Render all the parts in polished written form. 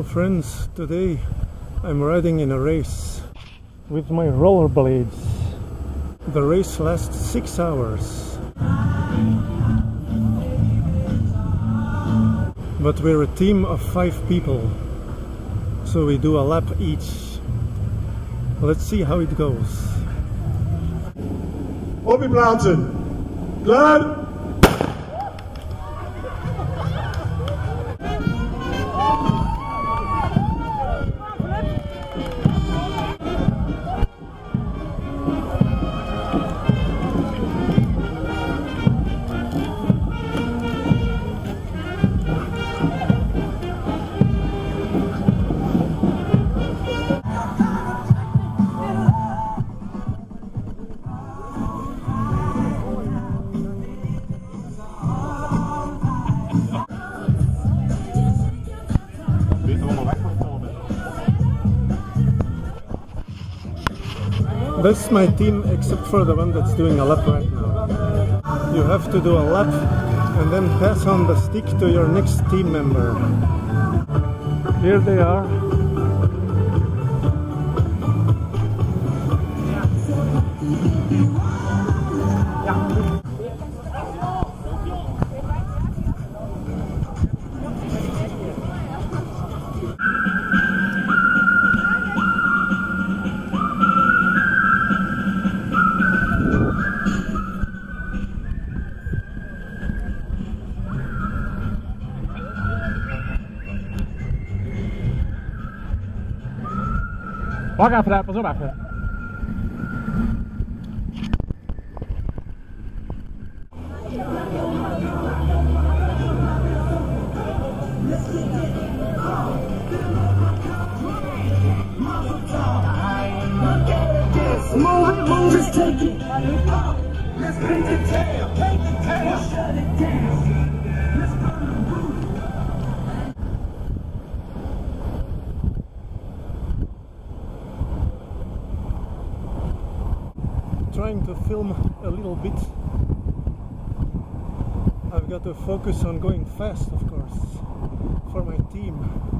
Hello friends, today I'm riding in a race with my rollerblades. The race lasts 6 hours. But we're a team of 5 people, so we do a lap each. Let's see how it goes. Op je plaatsen. Klaar? That's my team except for the one that's doing a lap right now. You have to do a lap and then pass on the stick to your next team member. Here they are. Wacht even, pas op even. Move it, take it. Let's paint the tail, shut it down. Trying to film a little bit. I've got to focus on going fast, of course, for my team.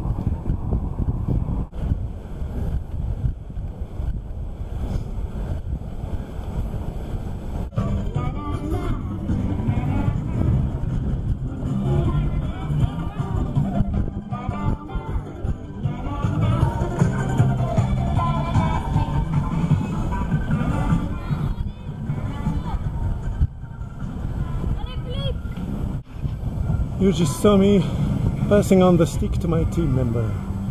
You just saw me passing on the stick to my team member.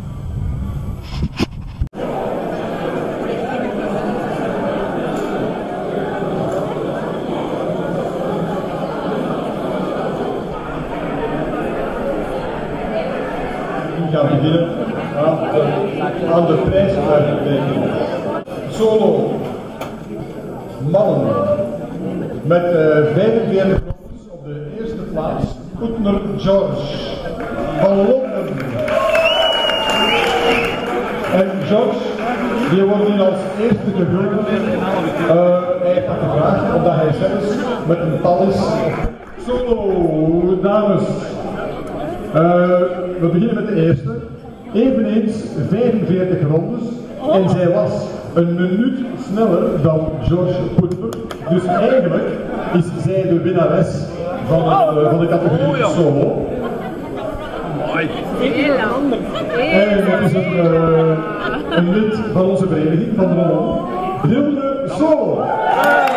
Ik ga beginnen aan de prijsuitreiking. Solo mannen met 45 op de eerste plaats. Oetner George van Londen. En George, die wordt hier als eerste gehuldigd. Hij heeft dat gevraagd omdat hij zelfs met een talis. Solo, dames. We beginnen met de eerste. Eveneens 45 rondes. En zij was een minuut sneller dan George Poetner. Dus eigenlijk is zij de winnares van de categorie solo. Mooi. En dat is een lid van onze vereniging van Rollen. Hilde Solo.